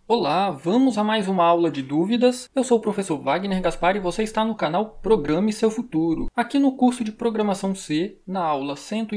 Olá, vamos a mais uma aula de dúvidas. Eu sou o professor Wagner Gaspar e você está no canal Programe Seu Futuro. Aqui no curso de Programação C, na aula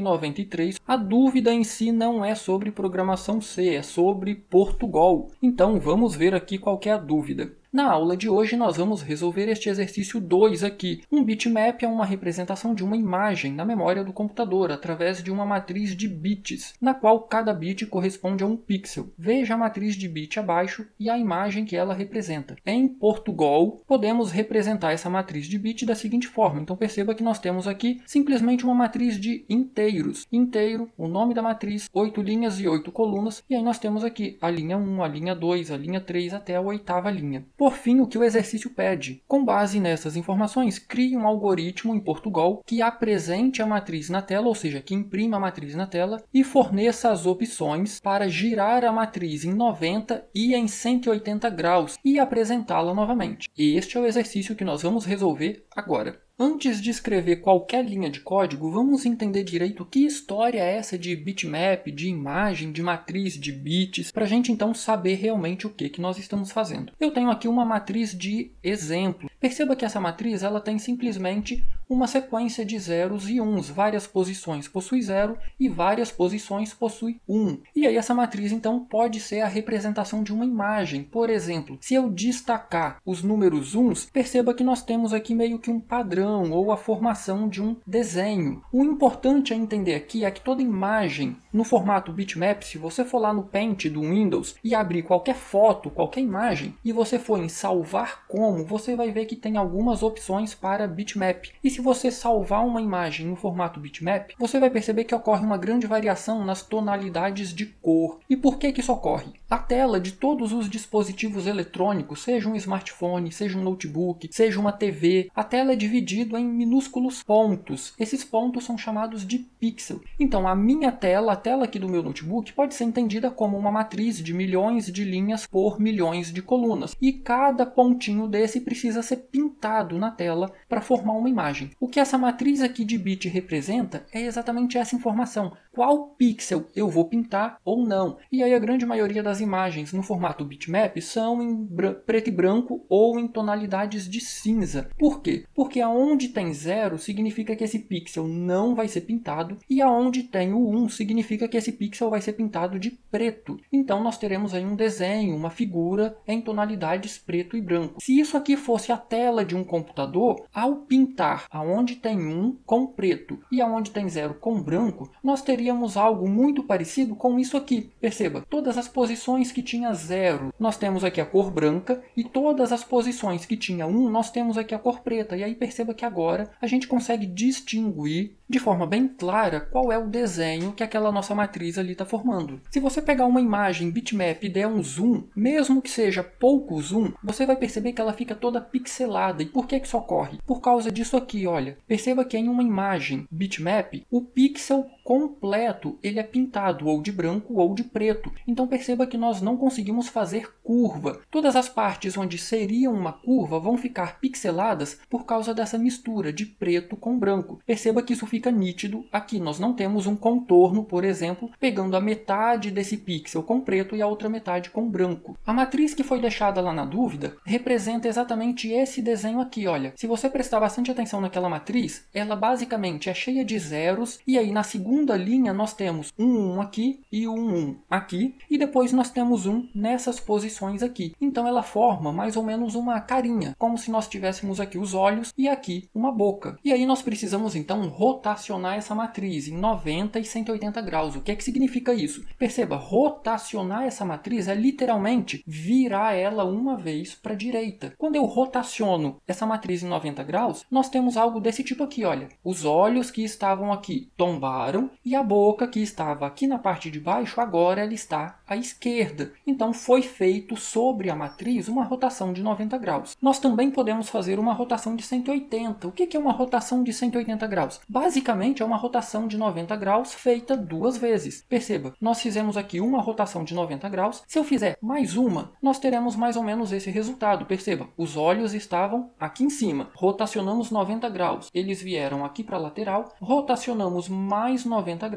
193, a dúvida em si não é sobre Programação C, é sobre Portugal. Então vamos ver aqui qual que é a dúvida. Na aula de hoje nós vamos resolver este exercício 2 aqui. Um bitmap é uma representação de uma imagem na memória do computador através de uma matriz de bits, na qual cada bit corresponde a um pixel. Veja a matriz de bit abaixo e a imagem que ela representa. Em Portugal, podemos representar essa matriz de bit da seguinte forma. Então perceba que nós temos aqui simplesmente uma matriz de inteiros. Inteiro, o nome da matriz, 8 linhas e 8 colunas. E aí nós temos aqui a linha 1, a linha 2, a linha 3 até a oitava linha. Por fim, o que o exercício pede? Com base nessas informações, crie um algoritmo em Portugal que apresente a matriz na tela, ou seja, que imprima a matriz na tela e forneça as opções para girar a matriz em 90 e em 180 graus e apresentá-la novamente. Este é o exercício que nós vamos resolver agora. Antes de escrever qualquer linha de código, vamos entender direito que história é essa de bitmap, de imagem, de matriz, de bits, para a gente então saber realmente o que nós estamos fazendo. Eu tenho aqui uma matriz de exemplo. Perceba que essa matriz ela tem simplesmente uma sequência de zeros e uns. Várias posições possui 0 e várias posições possui 1. E aí essa matriz então pode ser a representação de uma imagem. Por exemplo, se eu destacar os números uns, perceba que nós temos aqui meio que um padrão ou a formação de um desenho. O importante a entender aqui é que toda imagem no formato bitmap, se você for lá no Paint do Windows e abrir qualquer foto, qualquer imagem, e você for em salvar como, você vai ver que tem algumas opções para bitmap. E se você salvar uma imagem no formato bitmap, você vai perceber que ocorre uma grande variação nas tonalidades de cor. E por que isso ocorre? A tela de todos os dispositivos eletrônicos, seja um smartphone, seja um notebook, seja uma TV, a tela é dividida em minúsculos pontos. Esses pontos são chamados de pixel. Então a minha tela, a tela aqui do meu notebook, pode ser entendida como uma matriz de milhões de linhas por milhões de colunas. E cada pontinho desse precisa ser pintado na tela para formar uma imagem. O que essa matriz aqui de bit representa é exatamente essa informação. Qual pixel eu vou pintar ou não. E aí a grande maioria das imagens no formato bitmap são em preto e branco ou em tonalidades de cinza. Por quê? Porque aonde tem 0 significa que esse pixel não vai ser pintado e aonde tem o 1 significa que esse pixel vai ser pintado de preto. Então nós teremos aí um desenho, uma figura em tonalidades preto e branco. Se isso aqui fosse a tela de um computador, ao pintar aonde tem 1 com preto e aonde tem 0 com branco, nós teríamos algo muito parecido com isso aqui. Perceba, todas as posições que tinha 0, nós temos aqui a cor branca e todas as posições que tinha 1, nós temos aqui a cor preta. E aí perceba que agora a gente consegue distinguir de forma bem clara qual é o desenho que aquela nossa matriz ali está formando. Se você pegar uma imagem bitmap e der um zoom, mesmo que seja pouco zoom, você vai perceber que ela fica toda pixelada. E por que isso ocorre? Por causa disso aqui, olha. Perceba que em uma imagem bitmap, o pixel completo ele é pintado ou de branco ou de preto. Então perceba que nós não conseguimos fazer curva. Todas as partes onde seriam uma curva vão ficar pixeladas por causa dessa mistura de preto com branco. Perceba que isso fica nítido aqui. Nós não temos um contorno, por exemplo, pegando a metade desse pixel com preto e a outra metade com branco. A matriz que foi deixada lá na dúvida representa exatamente esse desenho aqui, olha. Se você prestar bastante atenção naquela matriz, ela basicamente é cheia de zeros e aí na segunda linha nós temos um 1 aqui e um 1 aqui e depois nós temos um nessas posições aqui. Então ela forma mais ou menos uma carinha, como se nós tivéssemos aqui os olhos e aqui uma boca. E aí nós precisamos então rotacionar essa matriz em 90 e 180 graus. O que é que significa isso? Perceba, rotacionar essa matriz é literalmente virar ela uma vez para a direita. Quando eu rotaciono essa matriz em 90 graus, nós temos algo desse tipo aqui, olha. Os olhos que estavam aqui tombaram e a boca que estava aqui na parte de baixo, agora ela está à esquerda. Então foi feito sobre a matriz uma rotação de 90 graus. Nós também podemos fazer uma rotação de 180. O que é uma rotação de 180 graus? Basicamente é uma rotação de 90 graus feita duas vezes. Perceba, nós fizemos aqui uma rotação de 90 graus. Se eu fizer mais uma, nós teremos mais ou menos esse resultado. Perceba, os olhos estavam aqui em cima. Rotacionamos 90 graus. Eles vieram aqui para a lateral. Rotacionamos mais 90 graus.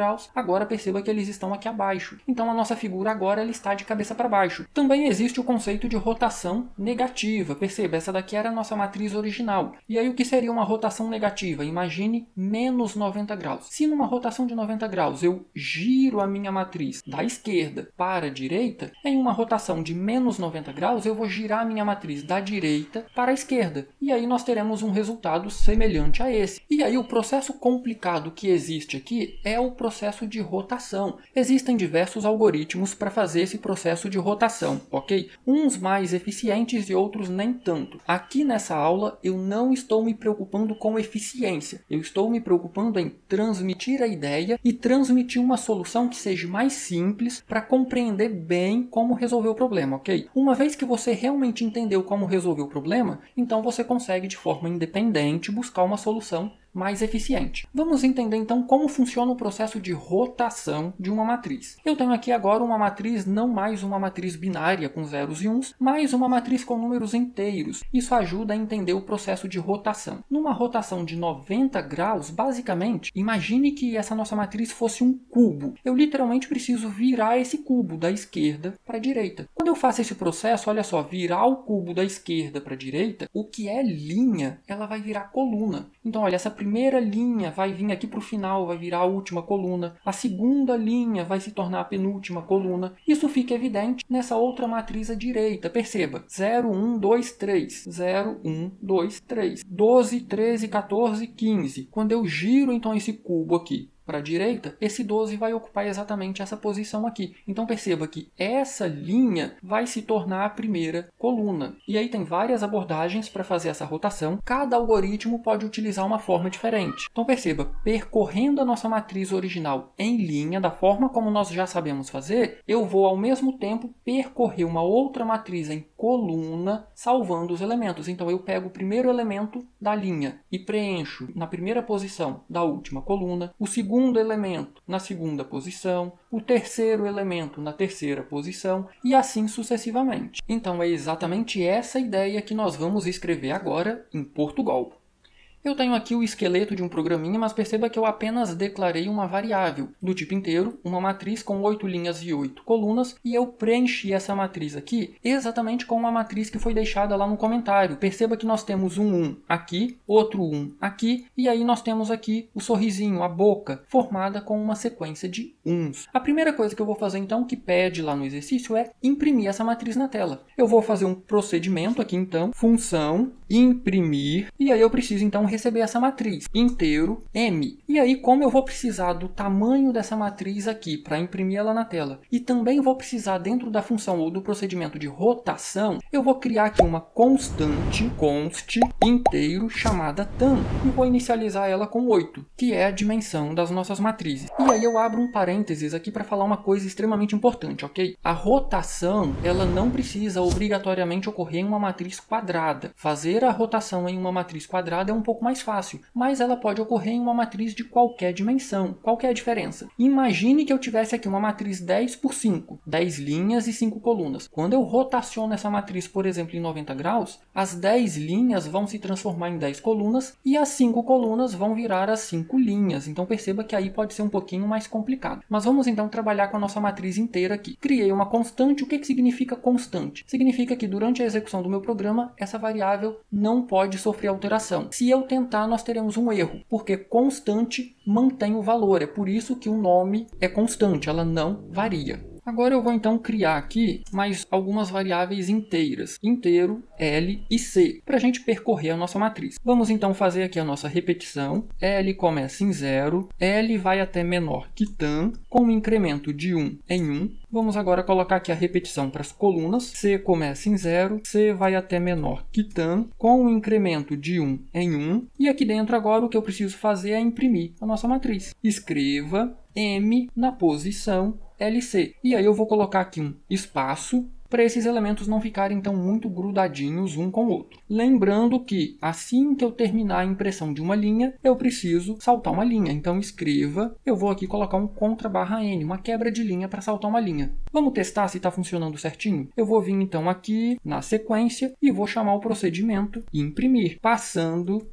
graus, agora perceba que eles estão aqui abaixo. Então a nossa figura agora ela está de cabeça para baixo. Também existe o conceito de rotação negativa. Perceba, essa daqui era a nossa matriz original. E aí o que seria uma rotação negativa? Imagine menos 90 graus. Se numa rotação de 90 graus eu giro a minha matriz da esquerda para a direita, em uma rotação de menos 90 graus eu vou girar a minha matriz da direita para a esquerda. E aí nós teremos um resultado semelhante a esse. E aí o processo complicado que existe aqui é o processo de rotação. Existem diversos algoritmos para fazer esse processo de rotação, ok? Uns mais eficientes e outros nem tanto. Aqui nessa aula eu não estou me preocupando com eficiência. Eu estou me preocupando em transmitir a ideia e transmitir uma solução que seja mais simples para compreender bem como resolver o problema, ok? Uma vez que você realmente entendeu como resolver o problema, então você consegue de forma independente buscar uma solução mais eficiente. Vamos entender então como funciona o processo de rotação de uma matriz. Eu tenho aqui agora uma matriz, não mais uma matriz binária com zeros e uns, mas uma matriz com números inteiros. Isso ajuda a entender o processo de rotação. Numa rotação de 90 graus, basicamente, imagine que essa nossa matriz fosse um cubo. Eu literalmente preciso virar esse cubo da esquerda para a direita. Quando eu faço esse processo, olha só, virar o cubo da esquerda para a direita, o que é linha, ela vai virar coluna. Então, olha, essa primeira linha vai vir aqui para o final, vai virar a última coluna. A segunda linha vai se tornar a penúltima coluna. Isso fica evidente nessa outra matriz à direita. Perceba, 0, 1, 2, 3. 0, 1, 2, 3. 12, 13, 14, 15. Quando eu giro então esse cubo aqui para a direita, esse 12 vai ocupar exatamente essa posição aqui. Então perceba que essa linha vai se tornar a primeira coluna. E aí tem várias abordagens para fazer essa rotação. Cada algoritmo pode utilizar uma forma diferente. Então perceba, percorrendo a nossa matriz original em linha, da forma como nós já sabemos fazer, eu vou ao mesmo tempo percorrer uma outra matriz em coluna, salvando os elementos. Então eu pego o primeiro elemento da linha e preencho na primeira posição da última coluna, o segundo elemento na segunda posição, o terceiro elemento na terceira posição e assim sucessivamente. Então é exatamente essa ideia que nós vamos escrever agora em Portugal. Eu tenho aqui o esqueleto de um programinha, mas perceba que eu apenas declarei uma variável do tipo inteiro, uma matriz com 8 linhas e 8 colunas, e eu preenchi essa matriz aqui exatamente com uma matriz que foi deixada lá no comentário. Perceba que nós temos um 1 aqui, outro 1 aqui, e aí nós temos aqui o sorrisinho, a boca, formada com uma sequência de uns. A primeira coisa que eu vou fazer então, que pede lá no exercício, é imprimir essa matriz na tela. Eu vou fazer um procedimento aqui então, função imprimir, e aí eu preciso então receber essa matriz, inteiro M. E aí, como eu vou precisar do tamanho dessa matriz aqui para imprimir ela na tela, e também vou precisar dentro da função ou do procedimento de rotação, eu vou criar aqui uma constante, const, inteiro, chamada tam, e vou inicializar ela com 8, que é a dimensão das nossas matrizes. E aí eu abro um parênteses aqui para falar uma coisa extremamente importante, ok? A rotação, ela não precisa obrigatoriamente ocorrer em uma matriz quadrada. Fazer a rotação em uma matriz quadrada é um pouco mais fácil, mas ela pode ocorrer em uma matriz de qualquer dimensão. Qual que é a diferença? Imagine que eu tivesse aqui uma matriz 10 por 5, 10 linhas e 5 colunas. Quando eu rotaciono essa matriz, por exemplo, em 90 graus, as 10 linhas vão se transformar em 10 colunas e as 5 colunas vão virar as 5 linhas. Então perceba que aí pode ser um pouquinho mais complicado. Mas vamos então trabalhar com a nossa matriz inteira aqui. Criei uma constante. O que significa constante? Significa que durante a execução do meu programa, essa variável não pode sofrer alteração. Se eu tentar, nós teremos um erro, porque constante mantém o valor. É por isso que o nome é constante, ela não varia. Agora eu vou então criar aqui mais algumas variáveis inteiras, inteiro, L e C, para a gente percorrer a nossa matriz. Vamos então fazer aqui a nossa repetição. L começa em 0, L vai até menor que tam, com um incremento de 1 em 1. Vamos agora colocar aqui a repetição para as colunas. C começa em 0, C vai até menor que tam, com um incremento de 1 em 1. E aqui dentro agora o que eu preciso fazer é imprimir a nossa matriz. Escreva M na posição LC. E aí eu vou colocar aqui um espaço para esses elementos não ficarem então muito grudadinhos um com o outro. Lembrando que assim que eu terminar a impressão de uma linha, eu preciso saltar uma linha. Então escreva, eu vou aqui colocar um contra/n, uma quebra de linha para saltar uma linha. Vamos testar se está funcionando certinho? Eu vou vir então aqui na sequência e vou chamar o procedimento imprimir, passando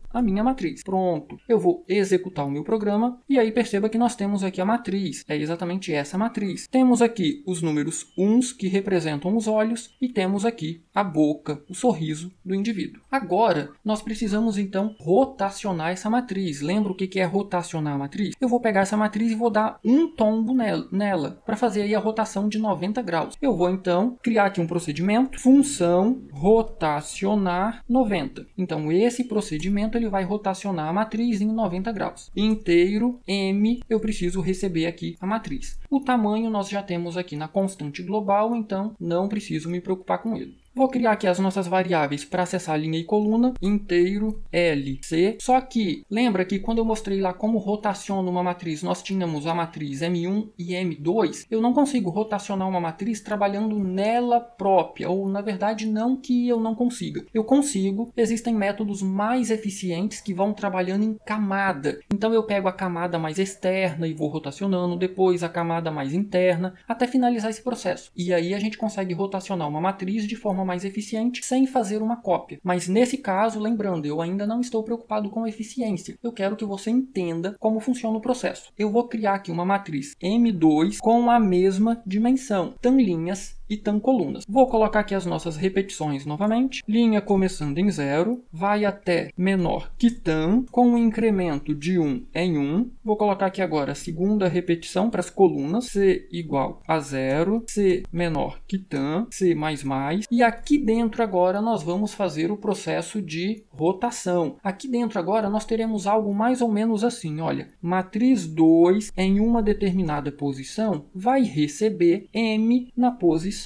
a minha matriz. Pronto, eu vou executar o meu programa e aí perceba que nós temos aqui a matriz, é exatamente essa matriz. Temos aqui os números uns que representam os olhos e temos aqui a boca, o sorriso do indivíduo. Agora, nós precisamos então rotacionar essa matriz. Lembra o que é rotacionar a matriz? Eu vou pegar essa matriz e vou dar um tombo nela para fazer aí a rotação de 90 graus. Eu vou então criar aqui um procedimento, função rotacionar 90. Então esse procedimento ele vai rotacionar a matriz em 90 graus. Inteiro M, eu preciso receber aqui a matriz. O tamanho nós já temos aqui na constante global, então não preciso me preocupar com ele. Vou criar aqui as nossas variáveis para acessar linha e coluna, inteiro LC. Só que, lembra que quando eu mostrei lá como rotaciona uma matriz, nós tínhamos a matriz M1 e M2. Eu não consigo rotacionar uma matriz trabalhando nela própria, ou na verdade não que eu não consiga. Eu consigo, existem métodos mais eficientes que vão trabalhando em camada. Então eu pego a camada mais externa e vou rotacionando, depois a camada mais interna, até finalizar esse processo. E aí a gente consegue rotacionar uma matriz de forma mais eficiente sem fazer uma cópia. Mas nesse caso, lembrando, eu ainda não estou preocupado com eficiência. Eu quero que você entenda como funciona o processo. Eu vou criar aqui uma matriz M2 com a mesma dimensão, tan linhas e tan colunas. Vou colocar aqui as nossas repetições novamente. Linha começando em 0, vai até menor que tan, com um incremento de 1 em 1. Vou colocar aqui agora a segunda repetição para as colunas, C igual a 0, C menor que tan, C mais mais. E aqui dentro agora nós vamos fazer o processo de rotação. Aqui dentro agora nós teremos algo mais ou menos assim, olha, matriz 2 em uma determinada posição vai receber M na posição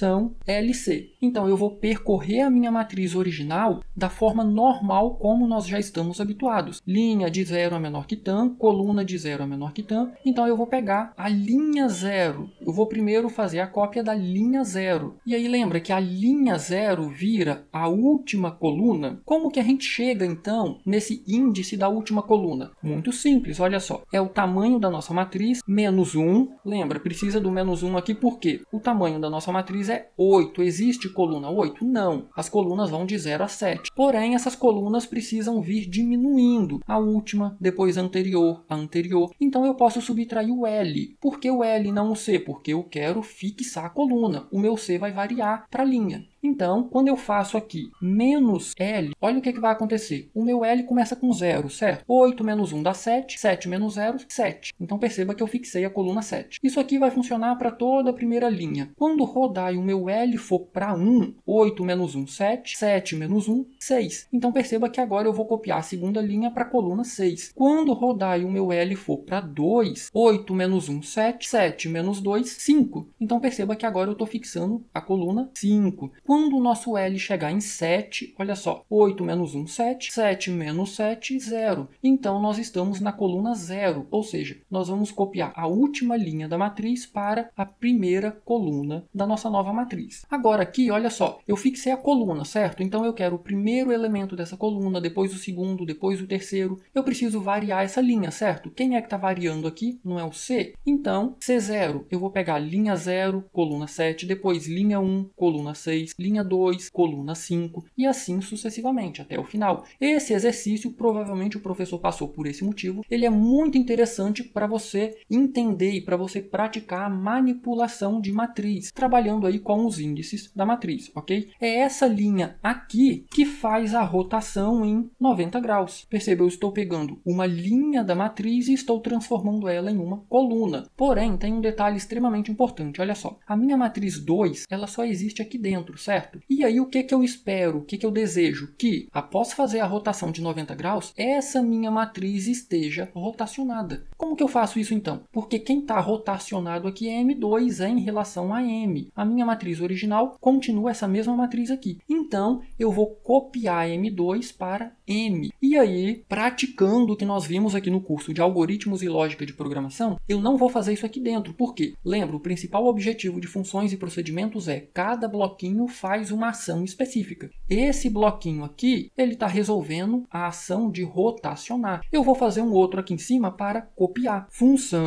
LC. Então eu vou percorrer a minha matriz original da forma normal como nós já estamos habituados. Linha de 0 a menor que tan, coluna de 0 a menor que tan. Então eu vou pegar a linha 0. Eu vou primeiro fazer a cópia da linha 0. E aí lembra que a linha 0 vira a última coluna. Como que a gente chega então nesse índice da última coluna? Muito simples, olha só. É o tamanho da nossa matriz menos 1. Lembra, precisa do menos 1 aqui porque o tamanho da nossa matriz é 8. Existe coluna 8? Não. As colunas vão de 0 a 7. Porém, essas colunas precisam vir diminuindo. A última, depois a anterior. Então eu posso subtrair o L. Por que o L e não o C? Porque eu quero fixar a coluna. O meu C vai variar para a linha. Então, quando eu faço aqui menos L, olha o que vai acontecer. O meu L começa com 0, certo? 8 menos 1 dá 7, 7 menos 0, 7. Então perceba que eu fixei a coluna 7. Isso aqui vai funcionar para toda a primeira linha. Quando rodar e o meu L for para 1, 8 menos 1, 7, 7 menos 1, 6. Então perceba que agora eu vou copiar a segunda linha para a coluna 6. Quando rodar e o meu L for para 2, 8 menos 1, 7, 7 menos 2, 5. Então perceba que agora eu estou fixando a coluna 5. Quando o nosso L chegar em 7, olha só, 8 menos 1, 7, 7 menos 7, 0. Então, nós estamos na coluna 0, ou seja, nós vamos copiar a última linha da matriz para a primeira coluna da nossa nova matriz. Agora aqui, olha só, eu fixei a coluna, certo? Então, eu quero o primeiro elemento dessa coluna, depois o segundo, depois o terceiro. Eu preciso variar essa linha, certo? Quem é que está variando aqui? Não é o C? Então, C0, eu vou pegar linha 0, coluna 7, depois linha 1, coluna 6, linha 2, coluna 5 e assim sucessivamente até o final. Esse exercício, provavelmente o professor passou por esse motivo, ele é muito interessante para você entender e para você praticar a manipulação de matriz, trabalhando aí com os índices da matriz, ok? É essa linha aqui que faz a rotação em 90 graus. Perceba, eu estou pegando uma linha da matriz e estou transformando ela em uma coluna. Porém, tem um detalhe extremamente importante, olha só. A minha matriz 2, ela só existe aqui dentro, certo? E aí o que eu espero, o que eu desejo? Que após fazer a rotação de 90 graus, essa minha matriz esteja rotacionada. Como que eu faço isso então? Porque quem está rotacionado aqui é M2 em relação a M. A minha matriz original continua essa mesma matriz aqui. Então eu vou copiar M2 para M. E aí, praticando o que nós vimos aqui no curso de algoritmos e lógica de programação, eu não vou fazer isso aqui dentro. Por quê? Lembra, o principal objetivo de funções e procedimentos é cada bloquinho faz uma ação específica. Esse bloquinho aqui, ele está resolvendo a ação de rotacionar. Eu vou fazer um outro aqui em cima para copiar. Função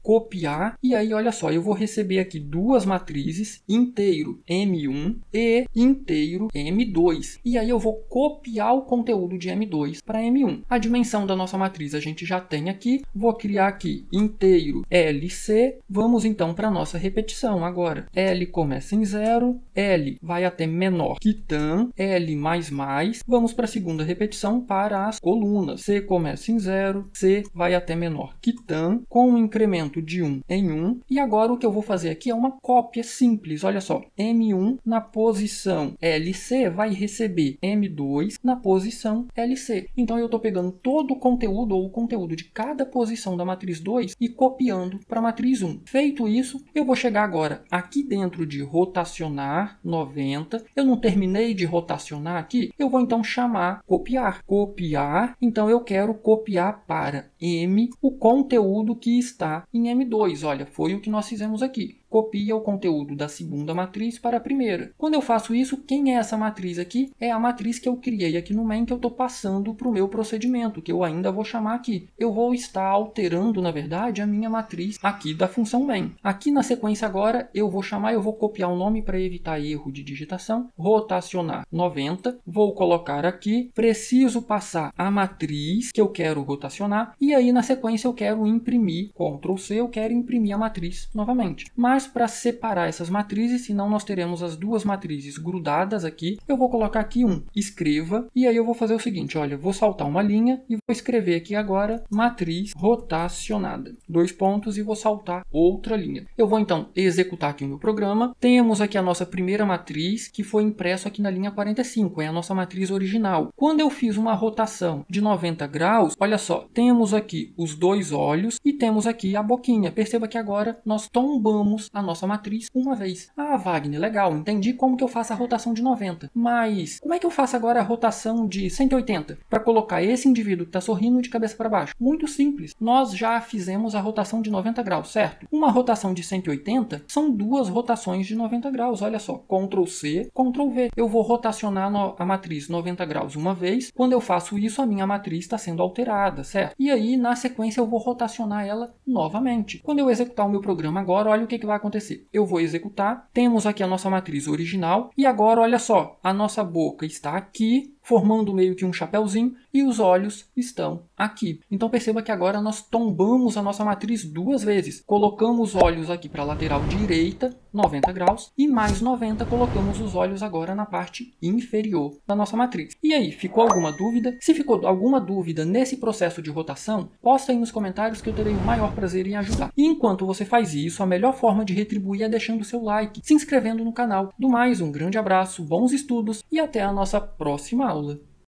copiar, e aí olha só, eu vou receber aqui duas matrizes, inteiro M1 e inteiro M2. E aí eu vou copiar o conteúdo de M2 para M1. A dimensão da nossa matriz a gente já tem aqui, vou criar aqui inteiro LC. Vamos então para a nossa repetição agora. L começa em 0, L vai até menor que tan, L mais. Vamos para a segunda repetição para as colunas. C começa em 0, C vai até menor que tan, com um incremento de 1 em 1. E agora o que eu vou fazer aqui é uma cópia simples. Olha só, M1 na posição LC vai receber M2 na posição LC. Então eu estou pegando todo o conteúdo ou o conteúdo de cada posição da matriz 2 e copiando para a matriz 1. Feito isso, eu vou chegar agora aqui dentro de rotacionar 90. Eu não terminei de rotacionar aqui, eu vou então chamar copiar. Copiar, então eu quero copiar para M o conteúdo que está em M2. Olha, foi o que nós fizemos aqui. Copia o conteúdo da segunda matriz para a primeira. Quando eu faço isso, quem é essa matriz aqui? É a matriz que eu criei aqui no main, que eu estou passando para o meu procedimento, que eu ainda vou chamar aqui. Eu vou estar alterando, na verdade, a minha matriz aqui da função main. Aqui na sequência agora, eu vou copiar o nome para evitar erro de digitação, rotacionar 90, vou colocar aqui, preciso passar a matriz que eu quero rotacionar, e aí na sequência eu quero imprimir, Ctrl C, eu quero imprimir a matriz novamente. Mas para separar essas matrizes, senão nós teremos as duas matrizes grudadas aqui, eu vou colocar aqui escreva, e aí eu vou fazer o seguinte, olha, vou saltar uma linha e vou escrever aqui agora matriz rotacionada, 2 pontos, e vou saltar outra linha. Eu vou então executar aqui o meu programa. Temos aqui a nossa primeira matriz, que foi impresso aqui na linha 45, é a nossa matriz original. Quando eu fiz uma rotação de 90 graus, olha só, temos aqui os dois olhos e temos aqui a boquinha. Perceba que agora nós tombamos a nossa matriz uma vez. Ah, Wagner, legal, entendi como que eu faço a rotação de 90. Mas como é que eu faço agora a rotação de 180? Para colocar esse indivíduo que está sorrindo de cabeça para baixo? Muito simples. Nós já fizemos a rotação de 90 graus, certo? Uma rotação de 180 são duas rotações de 90 graus. Olha só, Ctrl C, Ctrl V. Eu vou rotacionar a matriz 90 graus uma vez. Quando eu faço isso, a minha matriz está sendo alterada, certo? E aí, na sequência, eu vou rotacionar ela novamente. Quando eu executar o meu programa agora, olha o que vai acontecer. Eu vou executar, temos aqui a nossa matriz original, e agora, olha só, a nossa boca está aqui, formando meio que um chapéuzinho, e os olhos estão aqui. Então perceba que agora nós tombamos a nossa matriz duas vezes. Colocamos os olhos aqui para a lateral direita, 90 graus, e mais 90 colocamos os olhos agora na parte inferior da nossa matriz. E aí, ficou alguma dúvida? Se ficou alguma dúvida nesse processo de rotação, posta aí nos comentários que eu terei o maior prazer em ajudar. E enquanto você faz isso, a melhor forma de retribuir é deixando o seu like, se inscrevendo no canal. Do mais, um grande abraço, bons estudos e até a nossa próxima aula.